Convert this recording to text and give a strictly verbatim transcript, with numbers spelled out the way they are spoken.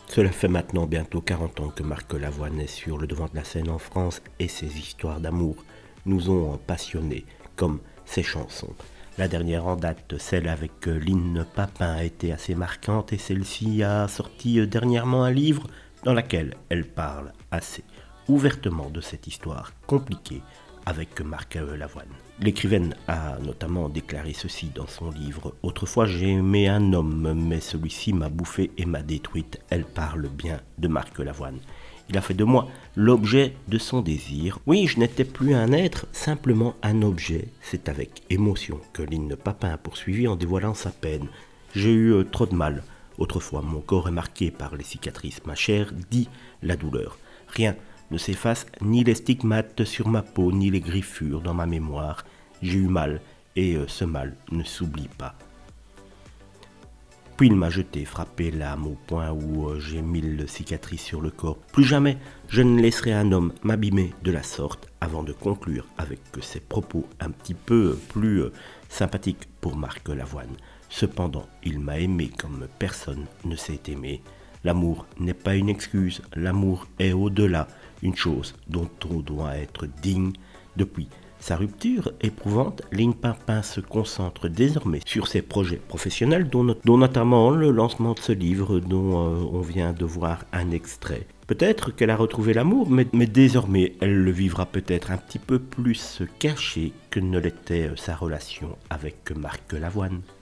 Cela fait maintenant bientôt quarante ans que Marc Lavoine est sur le devant de la scène en France et ses histoires d'amour nous ont passionnés, comme ses chansons. La dernière en date, celle avec Lynn Papin, a été assez marquante et celle-ci a sorti dernièrement un livre dans lequel elle parle assez ouvertement de cette histoire compliquée avec Marc Lavoine. L'écrivaine a notamment déclaré ceci dans son livre « Autrefois j'ai aimé un homme, mais celui-ci m'a bouffé et m'a détruite ». Elle parle bien de Marc Lavoine. Il a fait de moi l'objet de son désir. Oui, je n'étais plus un être, simplement un objet. C'est avec émotion que Lynn Papin a poursuivi en dévoilant sa peine. J'ai eu trop de mal. Autrefois, mon corps est marqué par les cicatrices. Ma chair dit la douleur. Rien ne s'efface, ni les stigmates sur ma peau, ni les griffures dans ma mémoire. J'ai eu mal, et ce mal ne s'oublie pas. Puis il m'a jeté, frappé l'âme au point où j'ai mille cicatrices sur le corps. Plus jamais je ne laisserai un homme m'abîmer de la sorte, avant de conclure avec ces propos un petit peu plus sympathiques pour Marc Lavoine. Cependant, il m'a aimé comme personne ne s'est aimé. L'amour n'est pas une excuse, l'amour est au-delà, une chose dont on doit être digne. Depuis sa rupture éprouvante, Lynn Papin se concentre désormais sur ses projets professionnels, dont, dont notamment le lancement de ce livre dont euh, on vient de voir un extrait. Peut-être qu'elle a retrouvé l'amour, mais, mais désormais elle le vivra peut-être un petit peu plus caché que ne l'était sa relation avec Marc Lavoine.